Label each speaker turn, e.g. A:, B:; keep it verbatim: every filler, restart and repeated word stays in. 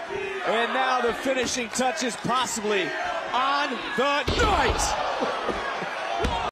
A: And now the finishing touches possibly on the night.